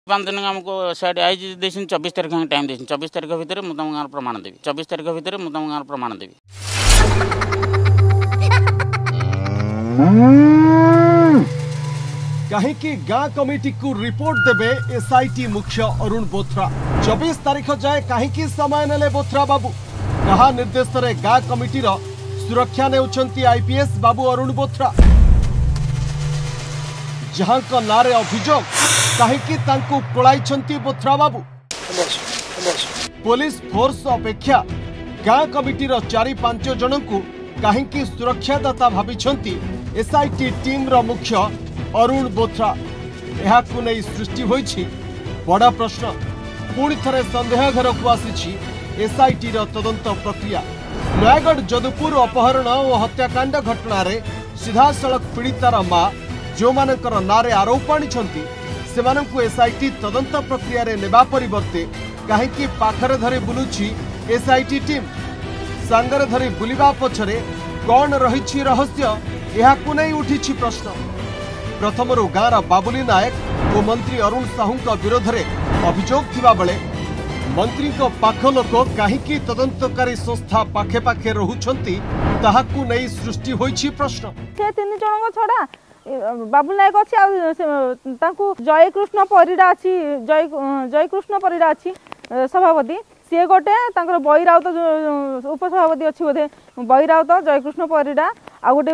पाँच दिन आमको साइड आई 24 तारीख टाइम दे 24 तारीख भितर मुझे गाँव प्रमाण देवी 24 तारीख भितर मुझे गाँव प्रमाण देवी। कहीं गाँ कमिटी को रिपोर्ट देबे एसआईटी मुख्य अरुण बोथरा 24 तारीख जाए कहीं समय नेले बोथरा बाबू कहा निर्देश रे गाँ कमिटी सुरक्षा नेउछंती आईपीएस बाबू अरुण बोथरा जहां नारे अभियोग कहीं कोलाई बोथरा बाबू पुलिस फोर्स अपेक्षा गाँ कमिटी 4-5 जन को कहीं सुरक्षादाता भावी एसआईटी टीम रो मुख्य अरुण बोथरा यहाकु नहीं सृष्टि होईछि बड़ा प्रश्न। पुणी थरे संदेह घर को आसी एसआईटी तदंत प्रक्रिया नयागढ़ जदुपुर अपहरण और हत्याकांड घटना रे सीधासलख पीड़ितार मां जो मानकर नारे आरोप आनिछंती सेमानंकु एसआईटी तदंत प्रक्रिया रे नेबा परिवर्ते काहेकि पाखरे धरे बुलुछि एसआईटी टीम सांगरे धरे बुलिबा पछरे कौन रहिछि रहस्य यहाकु नहीं उठिछि प्रश्न। प्रथमरु गाँर बाबुली नायक और मंत्री अरुण साहू विरोध में अभियोग थिबा बेले मंत्री पाख लोक कहीं तदंतकारी संस्था पाखे पाखे रोचंती ताहाकु नहीं सृष्टि होईछि प्रश्न। से 3 जन छड़ा बाबुल नायक अच्छी जयकृष्ण परिडा अच्छी जयकृष्ण परिडा अच्छी सभापति सी गोटे बई राउत उपसभापति अच्छी बोधे बई राउत जयकृष्ण परिडा आ गोटे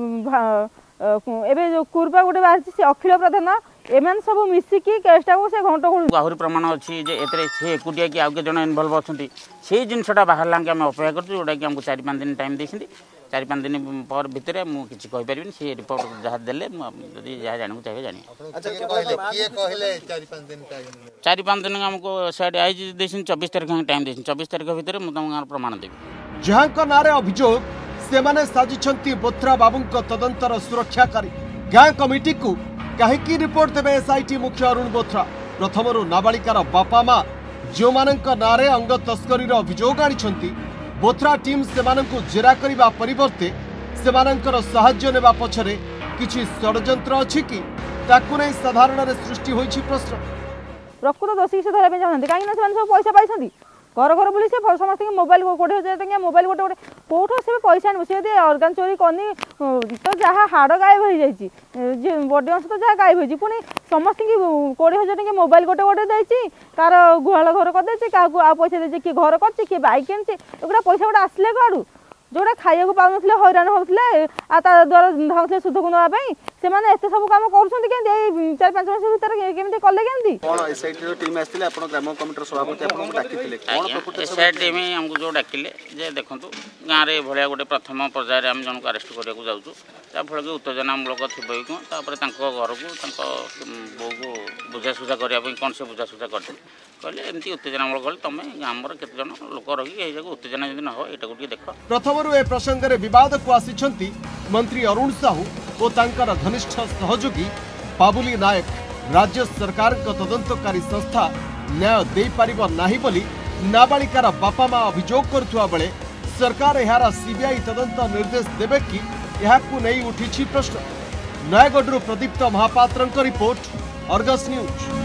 एबे जो कुर्बा गोटे बाहर से अखिल प्रधान एमन सब मिसिकी केसटा को से घंटा आहुरी प्रमाण अच्छी जे एतरे से एकुटिया कि आउ के जन इनवॉल्व अछंती से जिनसटा बाहर लांके हम अपेक्षा करछु जोटा कि हमको 4-5 दिन टाइम देछंती 4-5 दिन पर भितरे मु किछि कहि परिबिन से रिपोर्ट जहा देले जदी जहा जानू चाहे जानी। अच्छा के कहले 4-5 दिन टाइम 4-5 दिन हमको साइड आई 24 तारीख टाइम देछन 24 तारीख भितर मु तम गाँव प्रमाण देबी। जहां को नारे अभियोग सेमाने साजिछंती बोथरा बाबूंको तदंतर सुरक्षाकारी गाँ कमिटी को कहीं रिपोर्ट देवे एसआईटी मुख्य अरुण बोथरा प्रथमरु नाबालिकार बापा मां जो मानक नारे अंग तस्करी अभियोग आनिछंती बोथरा टीम सेमानंकु जेरा करिबा परिवर्ते सेमानंकर सहाय्य नेबा पछरे किछि षडयंत्र अछि कि ताकु नै साधारण रे सृष्टि होइछि प्रश्न। प्रकृत दोषी से धरबे चाहନ୍ତି काहे ना सेमान सब पैसा पाइछंती घर घर बुली से समस्त मोबाइल 20,000 टंका मोबाइल गोटे गोटे कौटो से पैसा नुसी अर्गान चोरी करनी तो जहाँ हाड़ गायब हो जाए बॉडी अंश तो जहाँ गायब हो पुणी समस्त की 20,000 टंका मोबाइल गोटे गोटे देती कार गुहाल घर करदे क्या पैसा दे किए घर कर किए बैक किए एगुड़ा पैसा गोटे आसले कड़ू जोड़ा खाइया को पाऊन हैरान होते द्वारा धाउले सुध को नापी से सब कम कर 4-5 वर्ष भर केमी कले टीम हमको जो डाकिले जे देखु गाँव में भाया गोटे प्रथम पर्यायर आम जन को अरेस्ट करने जाऊँ जहाँफल कि उत्तेजनामूलक थी घर को बो को बुझासुझा करने कौन से बुझासुझा करते कहले एमती उत्तेजनामूलक तुम आम केत जन लोक रही उत्तेजना जब न हो यहाँ को देख। प्रथमरु ए प्रसंग में विवाद को आसी मंत्री अरुण साहू और तांकर घनिष्ठ सहयोगी बाबुली नायक राज्य सरकार तदंतकारी संस्था न्याय दे पारिबो नाही बोली नाबालिकार बापा मां अभियोग करथुआ बेले सरकार यार सीबीआई तदंत निर्देश देबे कि याकु नहीं उठिछि प्रश्न। नयागढ़ प्रदीप्त महापात्र रिपोर्ट अर्गस न्यूज।